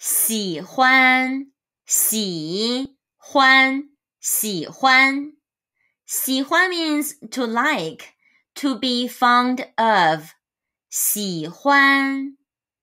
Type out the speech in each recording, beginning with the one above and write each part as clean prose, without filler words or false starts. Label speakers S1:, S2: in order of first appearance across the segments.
S1: 喜欢，喜欢，喜欢。喜欢 means to like, to be fond of. 喜欢。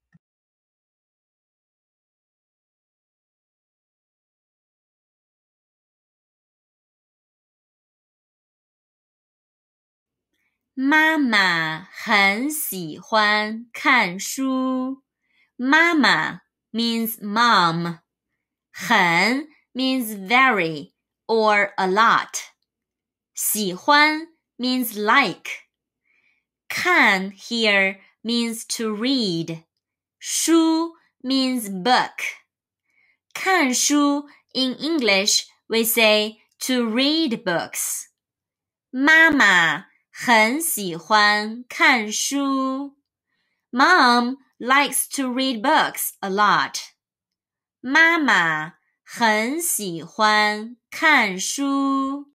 S1: 妈妈很喜欢看书。妈妈 means mom. 很 means very or a lot. 喜欢 means like. 看 here means to read. 书 means book. 看书 in English we say to read books. 妈妈很喜欢看书。Mom likes to read books a lot. 妈妈很喜欢看书。